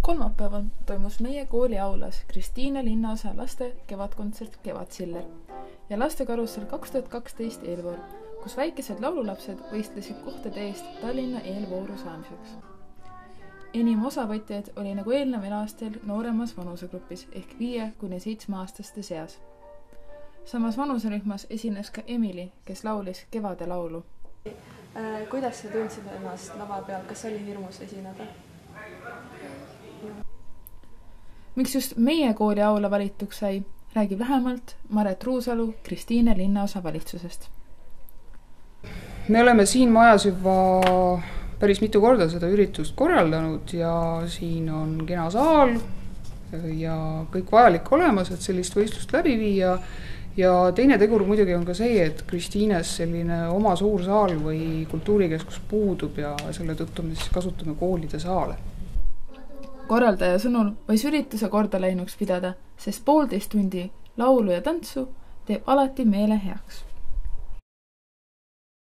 Kolmapäeval toimus meie kooli aulas Kristiine linnaosa laste kevadkontsert Kevadsiller ja lastekarussel 2012 eelvoor, kus väikesed laululapsed võistlesid kohtade eest Tallinna eelvooru saamiseks. Enim osavõtjaid oli nagu eelneval aastal nooremas vanusegrupis ehk 5–7-aastaste seas. Samas vanuserühmas esines ka Emily, kes laulis Kevade laulu. Kuidas sa tundsid ennast lava peal? Kas oli hirmus esineda? Miks just meie kooli aula valituks sai, räägib lähemalt Maret Ruusalu Kristiine linnaosa valitsusest. Me oleme siin majas juba päris mitu korda seda üritust korraldanud ja siin on kena saal ja kõik vajalik olemas, et sellist võistlust läbi viia. Ja teine tegur muidugi on ka see, et Kristiines selline oma suur saal või kultuurikeskus puudub ja selle tõttu me siis kasutame koolide saale. Korraldaja sõnul võis ürituse korda läinuks pidada, sest 1,5 tundi laulu ja tantsu teeb alati meele heaks.